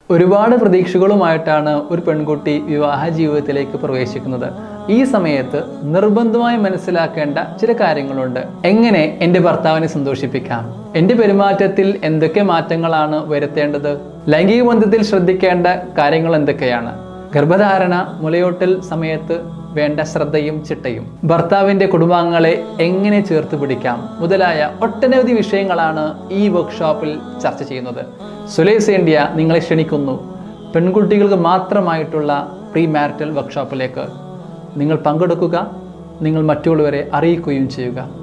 ഒരുപാട് പ്രതീക്ഷകളുമായിട്ടാണ് ഒരു പെൺകുട്ടി വിവാഹ ജീവിതത്തിലേക്ക് പ്രവേശിക്കുന്നത്. ഈ സമയത്ത് നിർബന്ധമായി മനസ്സിലാക്കേണ്ട ചില കാര്യങ്ങളുണ്ട്. എങ്ങനെ എൻ്റെ ഭർത്താവിനെ സന്തോഷിപ്പിക്കാം? എൻ്റെ പെരുമാറ്റത്തിൽ എന്തൊക്കെ മാറ്റങ്ങളാണ് വരുത്തേണ്ടത്? ലൈംഗിക ബന്ധത്തിൽ ശ്രദ്ധിക്കേണ്ട കാര്യങ്ങൾ എന്തൊക്കെയാണ്? ഗർഭധാരണ, മുലയൂട്ടൽ സമയത്ത് വേണ്ട ശ്രദ്ധയും ചിട്ടയും, ഭർത്താവിൻ്റെ കുടുംബാംഗങ്ങളെ എങ്ങനെ ചേർത്ത് പിടിക്കാം മുതലായ ഒട്ടനവധി വിഷയങ്ങളാണ് ഈ വർക്ക്ഷോപ്പിൽ ചർച്ച ചെയ്യുന്നത്. സൊലേസ് ഇന്ത്യ നിങ്ങളെ ക്ഷണിക്കുന്നു പെൺകുട്ടികൾക്ക് മാത്രമായിട്ടുള്ള പ്രീ മാരിറ്റൽ വർക്ക്ഷോപ്പിലേക്ക്. നിങ്ങൾ പങ്കെടുക്കുക, നിങ്ങൾ മറ്റുള്ളവരെ അറിയിക്കുകയും ചെയ്യുക.